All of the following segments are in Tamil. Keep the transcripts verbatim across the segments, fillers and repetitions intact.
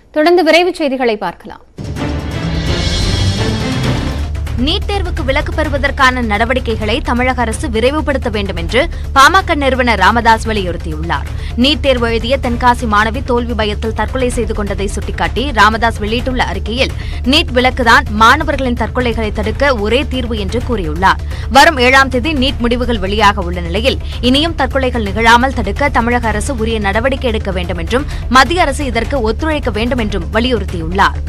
தொடர்ந்து விரைவு செய்திகளை பார்க்கலாம். நீட் தேர்வுக்கு விலக்கு பெறுவதற்கான நடவடிக்கைகளை தமிழக அரசு விரைவுபடுத்த வேண்டும் என்று பாமக நிறுவனர் ராமதாஸ் வலியுறுத்தியுள்ளார். நீட் தேர்வு எழுதிய தென்காசி மாணவி தோல்வி பயத்தில் தற்கொலை செய்து கொண்டதை சுட்டிக்காட்டி ராமதாஸ் வெளியிட்டுள்ள அறிக்கையில் நீட் விலக்குதான் மாணவர்களின் தற்கொலைகளை தடுக்க ஒரே தீர்வு என்று கூறியுள்ளார். வரும் ஏழாம் தேதி நீட் முடிவுகள் வெளியாக உள்ள நிலையில் இனியும் தற்கொலைகள் நிகழாமல் தடுக்க தமிழக அரசு உரிய நடவடிக்கை எடுக்க வேண்டும் என்றும் மத்திய அரசு இதற்கு ஒத்துழைக்க வேண்டும் என்றும் வலியுறுத்தியுள்ளார்.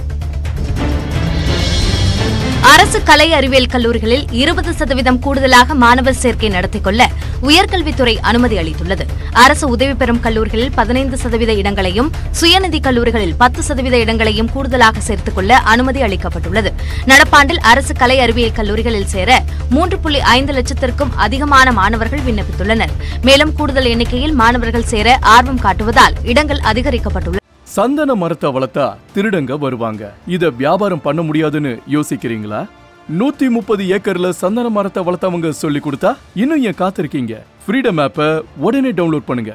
அரசு கலை அறிவியல் கல்லூரிகளில் இருபது சதவீதம் கூடுதலாக மாணவர் சேர்க்கை நடத்திக் கொள்ள உயர்கல்வித்துறை அனுமதி அளித்துள்ளது. அரசு உதவி பெறும் கல்லூரிகளில் பதினைந்து சதவீத இடங்களையும் சுயநிதி கல்லூரிகளில் பத்து சதவீத இடங்களையும் கூடுதலாக சேர்த்துக் கொள்ள அனுமதி அளிக்கப்பட்டுள்ளது. நடப்பாண்டில் அரசு கலை அறிவியல் கல்லூரிகளில் சேர மூன்று புள்ளி ஐந்து லட்சத்திற்கும் அதிகமான மாணவர்கள் விண்ணப்பித்துள்ளனர். மேலும் கூடுதல் எண்ணிக்கையில் மாணவர்கள் சேர ஆர்வம் காட்டுவதால் இடங்கள் அதிகரிக்கப்பட்டுள்ளன. சந்தன மரத்தை வளர்த்தா திருடங்க வருவாங்க. இத வியாபாரம் பண்ண முடியாதுன்னு யோசிக்கிறீங்களா? நூத்தி முப்பது ஏக்கர்ல சந்தன மரத்தை வளர்த்தவங்க சொல்லி கொடுத்தா இன்னும் ஏன் காத்திருக்கீங்க? ஃப்ரீடம் ஆப்பை உடனே டவுன்லோட் பண்ணுங்க.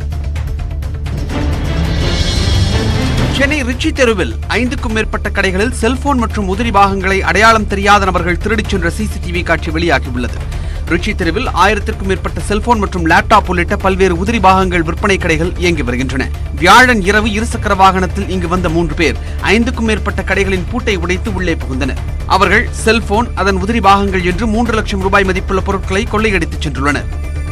சென்னை ரிச்சி தெருவில் ஐந்துக்கும் மேற்பட்ட கடைகளில் செல்போன் மற்றும் உதிரி பாகங்களை அடையாளம் தெரியாத நபர்கள் திருடிச் சென்ற சிசிடிவி காட்சி வெளியாகியுள்ளது. ரிச்சி தெருவில் ஆயிரத்திற்கும் மேற்பட்ட செல்போன் மற்றும் லேப்டாப் உள்ளிட்ட பல்வேறு உதிரி பாகங்கள் விற்பனை கடைகள் இயங்கி வருகின்றன. வியாழன் இரவு இருசக்கர வாகனத்தில் இங்கு வந்த மூன்று பேர் ஐந்துக்கும் மேற்பட்ட கடைகளின் பூட்டை உடைத்து உள்ளே புகுந்தனர். அவர்கள் செல்போன், அதன் உதிரி பாகங்கள் என்று மூன்று லட்சம் ரூபாய் மதிப்புள்ள பொருட்களை கொள்ளையடித்துச் சென்றுள்ளனர்.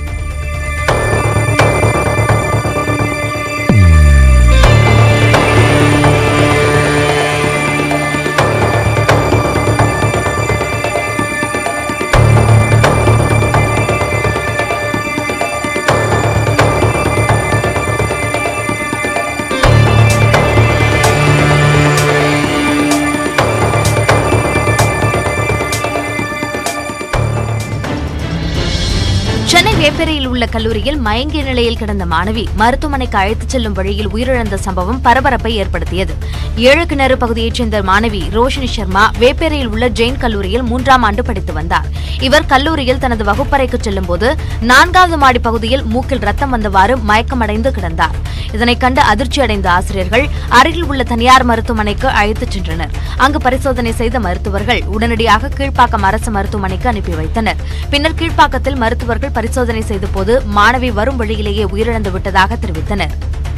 சென்னை வேப்பேரியில் உள்ள கல்லூரியில் மயங்கிய நிலையில் கிடந்த மாணவி மருத்துவமனைக்கு அழைத்துச் செல்லும் வழியில் உயிரிழந்த சம்பவம் பரபரப்பை ஏற்படுத்தியது. ஏழு கிணறு பகுதியைச் சேர்ந்த மாணவி ரோஷினி சர்மா வேப்பேரியில் உள்ள ஜெயின் கல்லூரியில் மூன்றாம் ஆண்டு படித்து வந்தார். இவர் கல்லூரியில் தனது வகுப்பறைக்கு செல்லும் போது நான்காவது மாடி பகுதியில் மூக்கில் ரத்தம் வந்தவாறு மயக்கமடைந்து கிடந்தார். இதனைக் கண்டு அதிர்ச்சியடைந்த ஆசிரியர்கள் அருகில் உள்ள தனியார் மருத்துவமனைக்கு அழைத்துச் சென்றனர். அங்கு பரிசோதனை செய்த மருத்துவர்கள் உடனடியாக கீழ்ப்பாக்கம் அரசு மருத்துவமனைக்கு அனுப்பி வைத்தனர். பின்னர் கீழ்ப்பாக்கத்தில் மருத்துவர்கள் பரிசோதனை செய்த போது மாணவி வரும் வழியிலேயே உயிரிழந்து விட்டதாக தெரிவித்தனர்.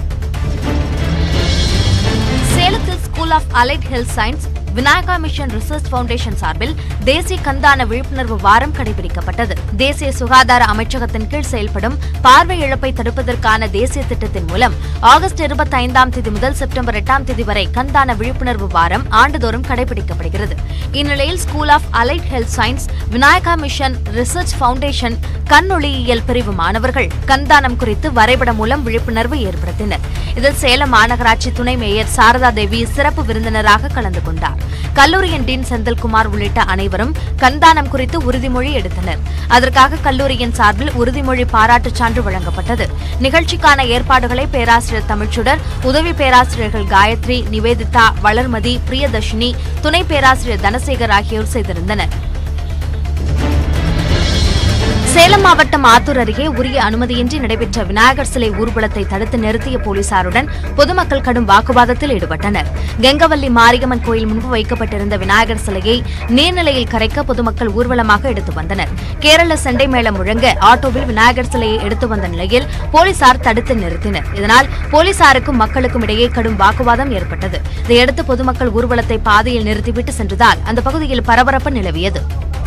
சேலத்தில் School of Allied Health Science Vinayaka Mission Research Foundation சார்பில் தேசிய கந்தான விழிப்புணர்வு வாரம் கடைபிடிக்கப்பட்டது. தேசிய சுகாதார அமைச்சகத்தின் கீழ் செயல்படும் பார்வை இழப்பை தடுப்பதற்கான தேசிய திட்டத்தின் மூலம் ஆகஸ்ட் இருபத்தி ஐந்தாம் தேதி முதல் செப்டம்பர் எட்டாம் தேதி வரை கந்தான விழிப்புணர்வு வாரம் ஆண்டுதோறும் கடைபிடிக்கப்படுகிறது. இந்நிலையில் School of Allied Health Science Vinayaka Mission Research Foundation கண்ணொளியியல் பிரிவு மாணவர்கள் கந்தானம் குறித்து வரைபடம் மூலம் விழிப்புணர்வு ஏற்படுத்தினர். இதில் சேலம் மாநகராட்சி துணை மேயர் சாரதா தேவி சிறப்பு விருந்தினராக கலந்து கொண்டார். கல்லூரியின் டீன் செந்தில்குமார் உள்ளிட்ட அனைவரும் கந்தானம் குறித்து உறுதிமொழி எடுத்தனர். அதற்காக கல்லூரியின் சார்பில் உறுதிமொழி பாராட்டுச் சான்று வழங்கப்பட்டது. நிகழ்ச்சிக்கான ஏற்பாடுகளை பேராசிரியர் தமிழ்ச்சுடர், உதவி பேராசிரியர்கள் காயத்ரி, நிவேதிதா, வளர்மதி, பிரியதர்ஷினி, துணை பேராசிரியர் தனசேகர் ஆகியோர் செய்திருந்தனர். சேலம் மாவட்டம் ஆத்தூர் அருகே உரிய அனுமதியின்றி நடைபெற்ற விநாயகர் சிலை ஊர்வலத்தை தடுத்து நிறுத்திய போலீசாருடன் பொதுமக்கள் கடும் வாக்குவாதத்தில் ஈடுபட்டனர். கெங்கவல்லி மாரியம்மன் கோயில் முன்பு வைக்கப்பட்டிருந்த விநாயகர் சிலையை நீர்நிலையில் கரைக்க பொதுமக்கள் ஊர்வலமாக எடுத்து வந்தனர். கேரள சண்டை மேளம் முழங்க ஆட்டோவில் விநாயகர் சிலையை எடுத்து வந்த நிலையில் போலீசார் தடுத்து நிறுத்தினர். இதனால் போலீசாருக்கும் மக்களுக்கும் இடையே கடும் வாக்குவாதம் ஏற்பட்டது. இதையடுத்து பொதுமக்கள் ஊர்வலத்தை பாதையில் நிறுத்திவிட்டு சென்றதால் அந்த பகுதியில் பரபரப்பு நிலவியது.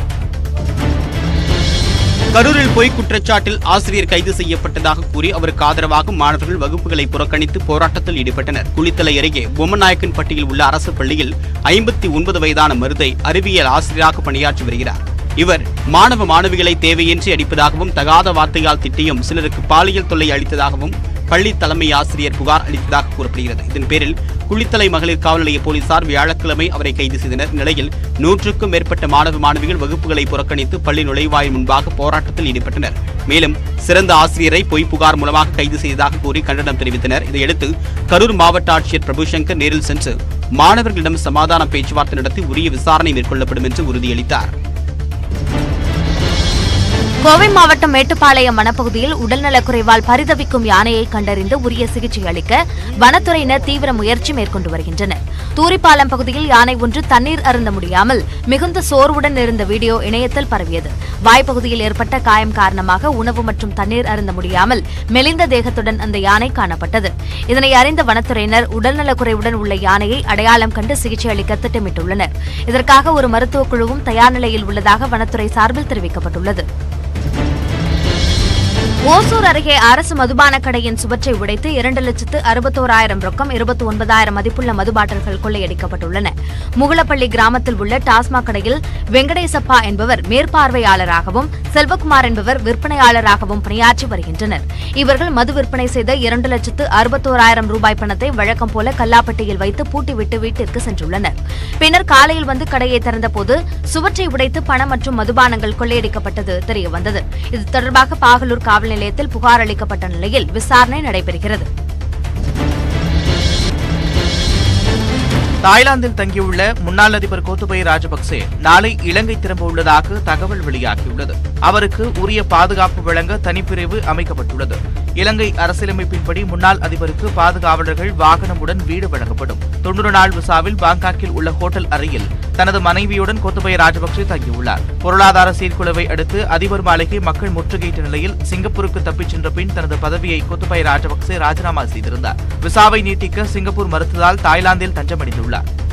கரூரில் பொய் குற்றச்சாட்டில் ஆசிரியர் கைது செய்யப்பட்டதாக கூறி அவருக்கு ஆதரவாக மாணவர்கள் வகுப்புகளை புறக்கணித்து போராட்டத்தில் ஈடுபட்டனர். குளித்தலை அருகே பொம்மநாயக்கன்பட்டியில் உள்ள அரசு பள்ளியில் ஐம்பத்தி ஒன்பது வயதான மருதை அறிவியல் ஆசிரியராக பணியாற்றி வருகிறார். இவர் மாணவ மாணவிகளை தேவையின்றி அடிப்பதாகவும் தகாத வார்த்தையால் திட்டியும் சிலருக்கு பாலியல் தொல்லை அளித்ததாகவும் பள்ளி தலைமை ஆசிரியர் புகார் அளித்ததாக கூறப்படுகிறது. இதன் பேரில் குளித்தலை மகளிர் காவல் நிலைய போலீசார் வியாழக்கிழமை அவரை கைது செய்தனர். நிலையில் நூற்றுக்கும் மேற்பட்ட மாணவ மாணவிகள் வகுப்புகளை புறக்கணித்து பள்ளி நுழைவாயில் முன்பாக போராட்டத்தில் ஈடுபட்டனர். மேலும் சிறந்த ஆசிரியரை பொய் புகார் மூலமாக கைது செய்ததாக கூறி கண்டனம் தெரிவித்தனர். இதையடுத்து கரூர் மாவட்ட ஆட்சியர் பிரபுசங்கர் நேரில் சென்று மாணவர்களிடம் சமாதான பேச்சுவார்த்தை நடத்தி உரிய விசாரணை மேற்கொள்ளப்படும் என்று உறுதியளித்தார். கோவை மாவட்டம் மேட்டுப்பாளையம் வனப்பகுதியில் உடல்நலக்குறைவால் பரிதவிக்கும் யானையை கண்டறிந்து உரிய சிகிச்சை அளிக்க வனத்துறையினர் தீவிர முயற்சி மேற்கொண்டு வருகின்றனர். தூரிப்பாலம் பகுதியில் யானை ஒன்று தண்ணீர் அருந்த முடியாமல் மிகுந்த சோர்வுடன் இருந்த வீடியோ இணையத்தில் பரவியது. வாய்ப்பகுதியில் ஏற்பட்ட காயம் காரணமாக உணவு மற்றும் தண்ணீர் அருந்த முடியாமல் மெலிந்த தேகத்துடன் அந்த யானை காணப்பட்டது. இதனை அறிந்த வனத்துறையினர் உடல்நலக்குறைவுடன் உள்ள யானையை அடையாளம் கண்டு சிகிச்சை அளிக்க திட்டமிட்டுள்ளனர். இதற்காக ஒரு மருத்துவக் குழுவும் தயார் நிலையில் உள்ளதாக வனத்துறை சார்பில் தெரிவிக்கப்பட்டுள்ளது. ஓசூர் அருகே அரசு மதுபான கடையின் சுவற்றை உடைத்து இரண்டு லட்சத்து அறுபத்தோராயிரம் ரொக்கம் இருபத்தி ஒன்பதாயிரம் மதிப்புள்ள மது பாட்டில்கள் கொள்ளையடிக்கப்பட்டுள்ளன. முகுளப்பள்ளி கிராமத்தில் உள்ள டாஸ்மாக் கடையில் வெங்கடேசப்பா என்பவர் மேற்பார்வையாளராகவும் செல்வகுமார் என்பவர் விற்பனையாளராகவும் பணியாற்றி வருகின்றனர். இவர்கள் மது விற்பனை செய்த இரண்டு லட்சத்து அறுபத்தோராயிரம் ரூபாய் பணத்தை வழக்கம் போல கல்லாப்பட்டியில் வைத்து பூட்டிவிட்டு வீட்டிற்கு சென்றுள்ளனர். பின்னர் காலையில் வந்து கடையை திறந்தபோது சுவற்றை உடைத்து பணம் மற்றும் மதுபானங்கள் கொள்ளையடிக்கப்பட்டது தெரியவந்தது. இது தொடர்பாக பாகலூர் காவல் நிலையத்தில் புகார் அளிக்கப்பட்ட நிலையில் விசாரணை நடைபெறுகிறது. தாய்லாந்தில் தங்கியுள்ள முன்னாள் அதிபர் கோத்தபய ராஜபக்சே நாளை இலங்கை திரும்ப உள்ளதாக தகவல் வெளியாகியுள்ளது. அவருக்கு உரிய பாதுகாப்பு வழங்க தனிப்பிரிவு அமைக்கப்பட்டுள்ளது. இலங்கை அரசியலமைப்பின்படி முன்னாள் அதிபருக்கு பாதுகாவலர்கள் வாகனமுடன் வீடு வழங்கப்படும். தொன்னூறு நாள் விசாவில் பாங்காக்கில் உள்ள ஹோட்டல் அறையில் தனது மனைவியுடன் கோத்தபய ராஜபக்சே தங்கியுள்ளார். பொருளாதார சீர்குலைவை அடுத்து அதிபர் மாளிகை மக்கள் முற்றுகையிட்ட நிலையில் சிங்கப்பூருக்கு தப்பிச் சென்ற பின் தனது பதவியை கோத்தபய ராஜபக்சே ராஜினாமா செய்திருந்தார். விசாவை நீட்டிக்க சிங்கப்பூர் மறுத்ததால் தாய்லாந்தில் தஞ்சமடைந்துள்ளார்.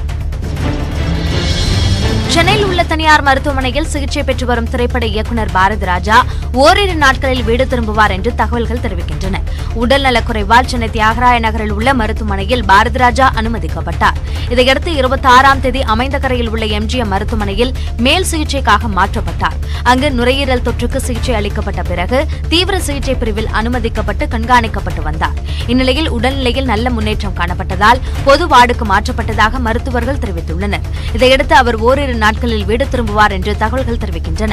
சென்னையில் உள்ள தனியார் மருத்துவமனையில் சிகிச்சை பெற்று வரும் திரைப்பட இயக்குநர் பாரதி ராஜா ஓரிரு நாட்களில் வீடு திரும்புவார் என்று தகவல்கள் தெரிவிக்கின்றன. உடல்நலக்குறைவால் சென்னை தியாகராய நகரில் உள்ள மருத்துவமனையில் பாரதி ராஜா அனுமதிக்கப்பட்டார். இதையடுத்து இருபத்தி ஆறாம் தேதி அமைந்தகரையில் உள்ள எம்ஜிஎம் மருத்துவமனையில் மேல் சிகிச்சைக்காக மாற்றப்பட்டார். அங்கு நுரையீரல் தொற்றுக்கு சிகிச்சை அளிக்கப்பட்ட பிறகு தீவிர சிகிச்சை பிரிவில் அனுமதிக்கப்பட்டு கண்காணிக்கப்பட்டு வந்தார். இந்நிலையில் உடல்நிலையில் நல்ல முன்னேற்றம் காணப்பட்டதால் பொது வார்டுக்கு மாற்றப்பட்டதாக மருத்துவர்கள் தெரிவித்துள்ளனர். இதையடுத்து அவர் ஓரிரு நாட்களில் வீடு திரும்புவார் என்று தகவல்கள் தெரிவிக்கின்றன.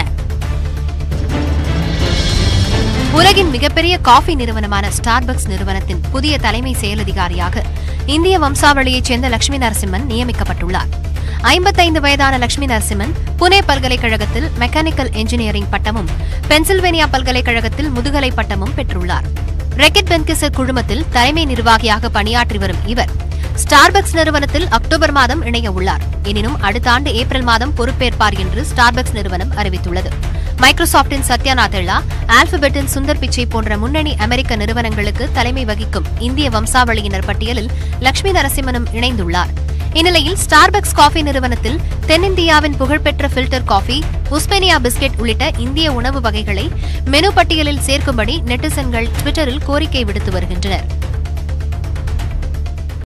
உலகின் மிகப்பெரிய காஃபி நிறுவனமான ஸ்டார்பக்ஸ் நிறுவனத்தின் புதிய தலைமை செயலதிகாரியாக இந்திய வம்சாவளியைச் சேர்ந்த லட்சுமி நரசிம்மன் நியமிக்கப்பட்டுள்ளார். ஐம்பத்தைந்து வயதான லட்சுமி நரசிம்மன் புனே பல்கலைக்கழகத்தில் மெக்கானிக்கல் இன்ஜினியரிங் பட்டமும் பென்சில்வேனியா பல்கலைக்கழகத்தில் முதுகலை பட்டமும் பெற்றுள்ளார். ரெக்கெட் பென்கிசர் குழுமத்தில் தலைமை நிர்வாகியாக பணியாற்றி வரும் இவர் ஸ்டார்பக்ஸ் நிறுவனத்தில் அக்டோபர் மாதம் இணைய உள்ளார். எனினும் அடுத்த ஆண்டு ஏப்ரல் மாதம் பொறுப்பேற்பார் என்று ஸ்டார்பக்ஸ் நிறுவனம் அறிவித்துள்ளது. மைக்ரோசாப்டின் சத்யா நாதெல்லா, ஆல்பபெட்டின் சுந்தர் பிச்சை போன்ற முன்னணி அமெரிக்க நிறுவனங்களுக்கு தலைமை வகிக்கும் இந்திய வம்சாவளியினர் பட்டியலில் லட்சுமி நரசிம்மனும் இணைந்துள்ளார். இந்நிலையில் ஸ்டார்பக்ஸ் காஃபி நிறுவனத்தில் தென்னிந்தியாவின் புகழ்பெற்ற ஃபில்டர் காஃபி, உஸ்பெனியா பிஸ்கெட் உள்ளிட்ட இந்திய உணவு வகைகளை மெனு பட்டியலில் சேர்க்கும்படி நெட்டிசன்கள் ட்விட்டரில் கோரிக்கை விடுத்து வருகின்றனர்.